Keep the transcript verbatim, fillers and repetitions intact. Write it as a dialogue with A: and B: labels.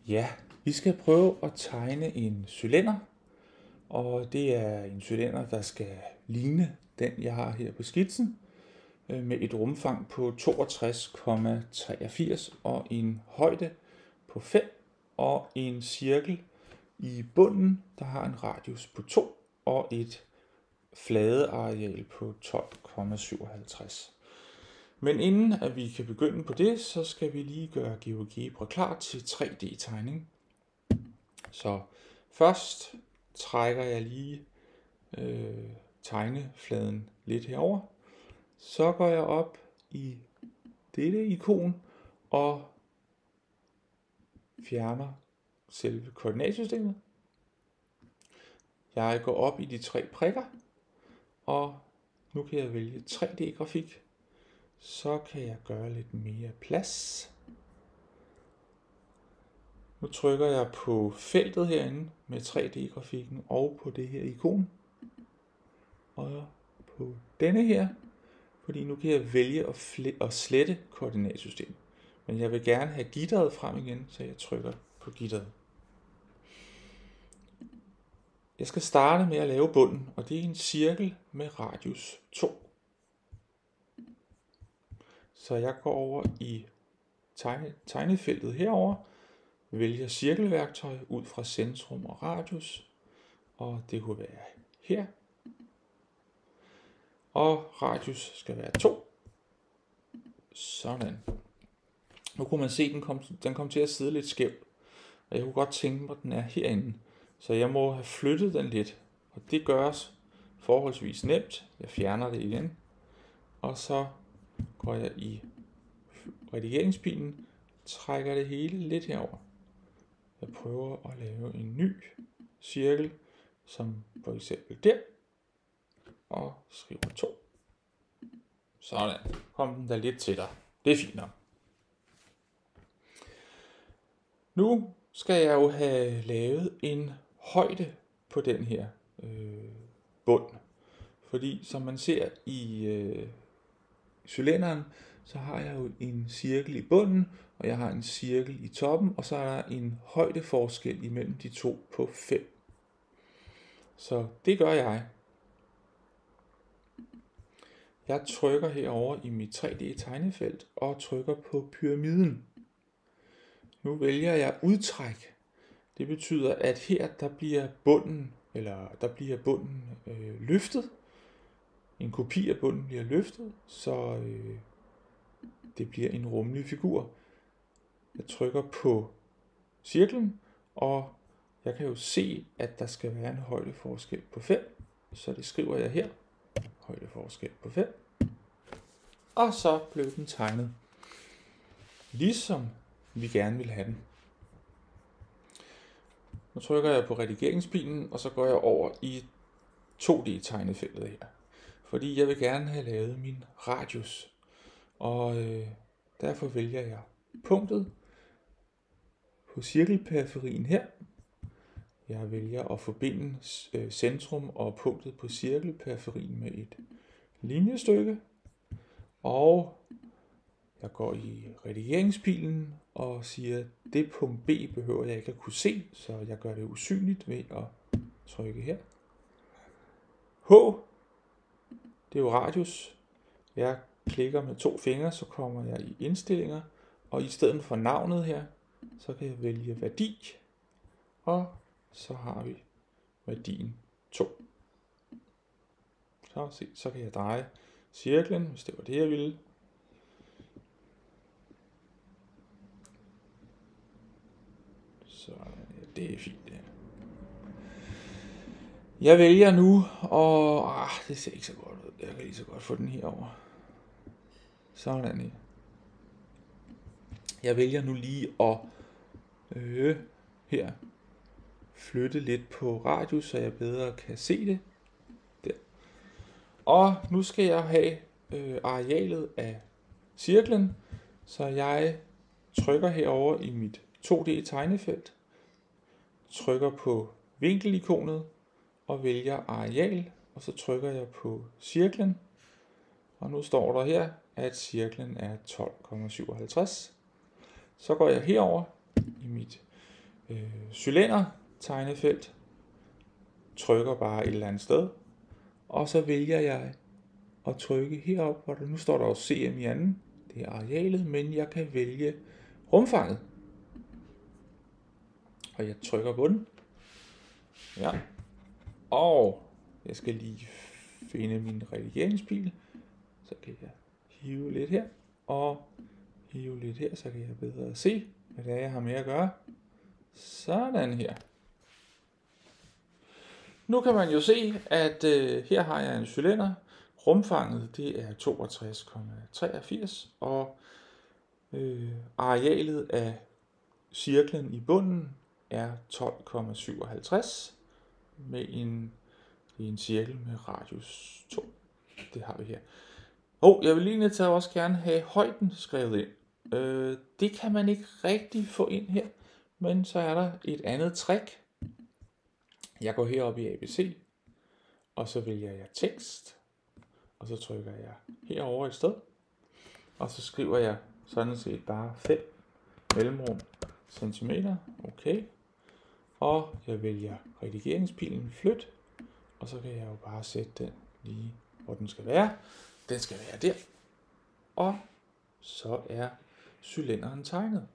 A: Ja, vi skal prøve at tegne en cylinder, og det er en cylinder, der skal ligne den, jeg har her på skitsen, med et rumfang på toogtres komma treogfirs og en højde på fem og en cirkel i bunden, der har en radius på to og et fladeareal på tolv komma syvoghalvtreds. Men inden at vi kan begynde på det, så skal vi lige gøre GeoGebra klar til tre D-tegning. Så først trækker jeg lige øh, tegnefladen lidt herover. Så går jeg op i dette ikon og fjerner selve koordinatsystemet. Jeg går op i de tre prikker, og nu kan jeg vælge tre D-grafik. Så kan jeg gøre lidt mere plads. Nu trykker jeg på feltet herinde med tre D-grafikken og på det her ikon. Og på denne her, fordi nu kan jeg vælge at, at slette koordinatsystemet. Men jeg vil gerne have gitteret frem igen, så jeg trykker på gitteret. Jeg skal starte med at lave bunden, og det er en cirkel med radius to. Så jeg går over i tegne, tegnefeltet herover, vælger cirkelværktøj ud fra centrum og radius, og det kunne være her. Og radius skal være to. Sådan. Nu kunne man se, at den kom, den kom til at sidde lidt skævt, og jeg kunne godt tænke mig, at den er herinde. Så jeg må have flyttet den lidt, og det gøres forholdsvis nemt. Jeg fjerner det igen, og så går jeg i redigeringspilen, trækker det hele lidt herover. Jeg prøver at lave en ny cirkel, som for eksempel der, og skriver to. Sådan, kom den der lidt til dig. Det er fint nok. Nu skal jeg jo have lavet en højde på den her øh, bund. Fordi som man ser i øh, cylinderen, så har jeg jo en cirkel i bunden, og jeg har en cirkel i toppen, og så er der en højdeforskel imellem de to på fem. Så det gør jeg. Jeg trykker herover i mit tre D-tegnefelt og trykker på pyramiden. Nu vælger jeg udtræk. Det betyder, at her der bliver bunden, eller der bliver bunden øh, løftet. En kopi af bunden bliver løftet, så øh, det bliver en rummelig figur. Jeg trykker på cirklen, og jeg kan jo se, at der skal være en højdeforskel på fem. Så det skriver jeg her. Højdeforskel på fem. Og så blev den tegnet, ligesom vi gerne vil have den. Nu trykker jeg på redigeringspilen, og så går jeg over i to D-tegnefeltet her. Fordi jeg vil gerne have lavet min radius. Og øh, derfor vælger jeg punktet på cirkelperiferien her. Jeg vælger at forbinde øh, centrum og punktet på cirkelperiferien med et linjestykke. Og jeg går i redigeringspilen og siger, at det punkt B behøver jeg ikke at kunne se, så jeg gør det usynligt ved at trykke her. H, det er jo radius. Jeg klikker med to fingre, så kommer jeg i indstillinger, og i stedet for navnet her, så kan jeg vælge værdi, og så har vi værdien to. Så, se, så kan jeg dreje cirklen, hvis det var det, jeg ville. Så ja, det er fint, det her. Jeg vælger nu, og ah, det ser ikke så godt ud. Jeg kan lige så godt få den herover. Sådan her. Jeg vælger nu lige at øh, her flytte lidt på radius, så jeg bedre kan se det. Der. Og nu skal jeg have øh, arealet af cirklen, så jeg trykker herover i mit to D-tegnefelt, trykker på vinkelikonet og vælger areal, og så trykker jeg på cirklen, og nu står der her, at cirklen er tolv komma syvoghalvtreds. Så går jeg herover i mit øh, cylinder tegnefelt, trykker bare et eller andet sted, og så vælger jeg at trykke herop, hvor der nu står der jo C M i anden, det er arealet, men jeg kan vælge rumfanget. Og jeg trykker på den. Ja. Og jeg skal lige finde min redigeringspil. Så kan jeg hive lidt her, og hive lidt her, så kan jeg bedre se, hvad det er, jeg har med at gøre. Sådan her. Nu kan man jo se, at øh, her har jeg en cylinder. Rumfanget det er toogtres komma treogfirs, og øh, arealet af cirklen i bunden er tolv komma syvoghalvtreds med en, en cirkel med radius to. Det har vi her. Og jeg vil lige nødt til at også gerne have højden skrevet ind. Øh, det kan man ikke rigtig få ind her, men så er der et andet trick. Jeg går herop i A B C, og så vælger jeg tekst, og så trykker jeg herover et sted, og så skriver jeg sådan set bare fem mellemrum centimeter, okay, og jeg vælger redigeringspilen flyt, og så kan jeg jo bare sætte den lige, hvor den skal være. Den skal være der, og så er cylinderen tegnet.